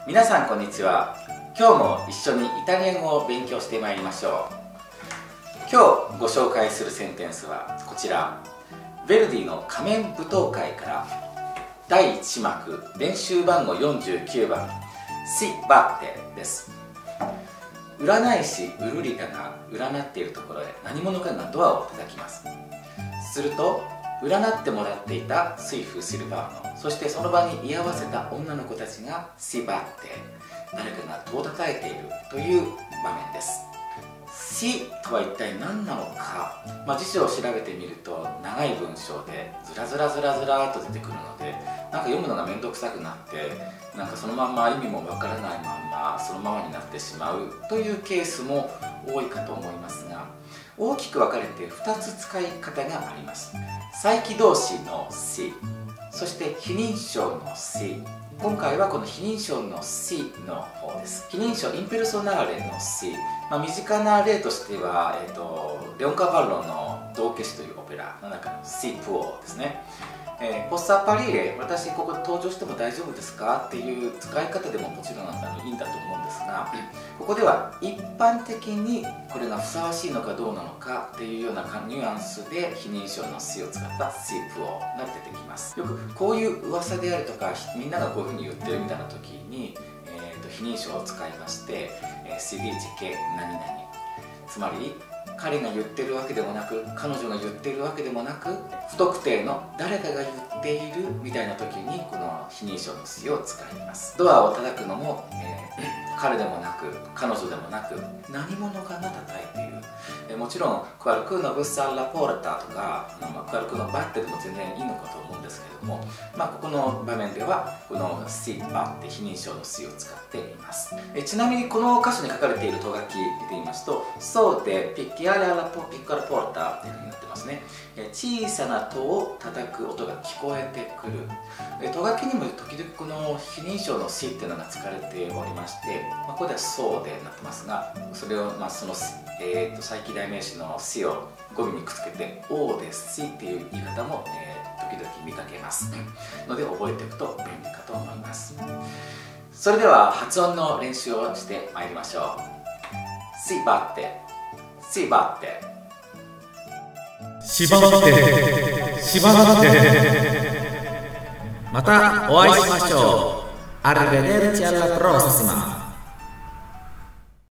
皆さんこんにちは。今日も一緒にイタリア語を勉強してまいりましょう。今日ご紹介するセンテンスはこちら。ヴェルディの仮面舞踏会から第1幕練習番号49番シバッテです。占い師ウルリカが占っているところへ何者かがドアを叩きます。すると占ってもらっていたスイフ・シルバーノ、そしてその場に居合わせた女の子たちがシバッテ、誰かが戸を叩いているという場面です。シとは一体何なのか、辞書を調べてみると長い文章でずらずらずらずらっと出てくるので、読むのが面倒くさくなってそのまんま意味もわからないまんまそのままになってしまうというケースも多いかと思いますが、大きく分かれて2つ使い方があります。再起動詞の si、 そして非認証の si。 今回はこの非認証の si の方です。非認証インペルソナーレの si、身近な例としては、レオン・カバロの道化師というオペラの中の si può ですね。ポッサパリーレ、私ここ登場しても大丈夫ですかっていう使い方でももちろんいいんだと思うんですが、ここでは一般的にこれがふさわしいのかどうなのかっていうようなニュアンスで非認証の si を使ったシープをが出てきます。よくこういう噂であるとかみんながこういうふうに言ってるみたいな時に、非認証を使いましてシディチケ何々、つまり彼が言ってるわけでもなく彼女が言ってるわけでもなく不特定の誰かが言っているみたいな時にこの非認証の si を使います。ドアを叩くのも、彼でもなく彼女でもなく何者かが叩いている。もちろんクアルクーノ・ブッサ・ラ・ポルタとかクアルクーノ・バッテでも全然いいのかと思うんですけれども、ここの場面ではこの si バって非認証の si を使っています。ちなみにこの箇所に書かれているト書き見てみますと、そうでピッキアラ・ピッカラ・ポルタっていうふうになってますね。小さな戸を叩く音が聞こえてくる。ト書きにも時々この非認証の si っていうのが使われておりまして、ここではそうでなってますが、それをその再起代名詞の si を語尾にくっつけて「おうですし」っていう言い方も、時々見かけますので覚えておくと便利かと思います。それでは発音の練習をしてまいりましょう。シバッテ、シバッテ、 シバッテ、シバッテ。 またお会いしましょう。アルベデルチアラプロッシマ。